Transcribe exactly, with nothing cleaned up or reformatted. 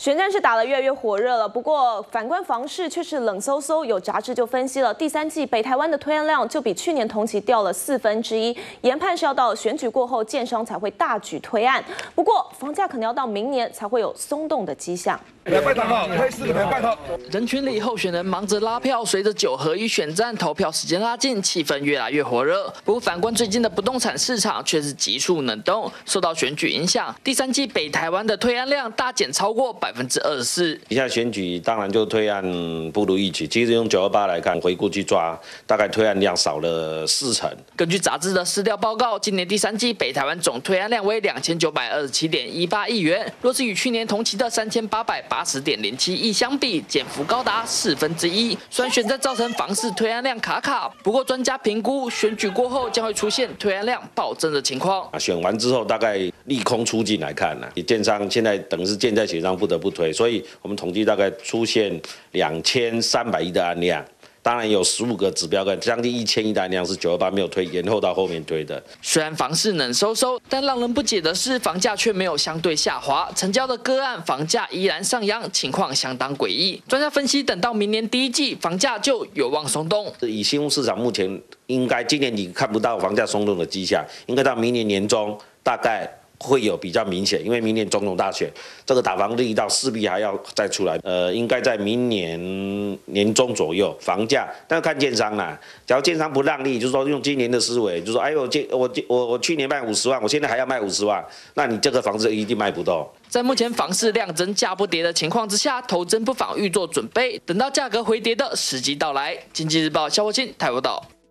选战是打得越来越火热了，不过反观房市却是冷飕飕。有杂志就分析了，第三季北台湾的推案量就比去年同期掉了四分之一，研判是要到选举过后，建商才会大举推案。不过房价可能要到明年才会有松动的迹象。 拜托哈，可以四个拜托。 人群里，候选人忙着拉票。随着九合一选战投票时间拉近，气氛越来越火热。不过，反观最近的不动产市场却是急速冷冻，受到选举影响，第三季北台湾的推案量大减超过百分之二十四。 现在选举当然就推案不如预期。其实用九二八来看，回顾去抓，大概推案量少了四成。 根据杂志的市调报告，今年第三季北台湾总推案量为两千九百二十七点一八亿元，若是与去年同期的三千八百八十点零七亿相比，减幅高达四分之一。虽然选战造成房市推案量卡卡，不过专家评估选举过后将会出现推案量暴增的情况。 啊，选完之后大概利空出尽来看呢，以建商现在等于是箭在弦上不得不推，所以我们统计大概出现两千三百亿的案量。 当然有十五个指标跟将近一千亿的案量是九二八没有推，延后到后面推的。 虽然房市冷飕飕，但让人不解的是，房价却没有相对下滑，成交的个案房价依然上扬，情况相当诡异。专家分析，等到明年第一季，房价就有望松动。 以新屋市场目前应该今年你看不到房价松动的迹象，应该到明年年中大概。 会有比较明显，因为明年总统大选，这个打房力道势必还要再出来。呃，应该在明年年中左右，房价，但是看建商啦。假如建商不让利，就是说用今年的思维，就是说，哎呦，我我我我去年卖五十万，我现在还要卖五十万，那你这个房子一定卖不动。 在目前房市量增价不跌的情况之下，投资不妨预做准备，等到价格回跌的时机到来。经济日报萧国庆台报道。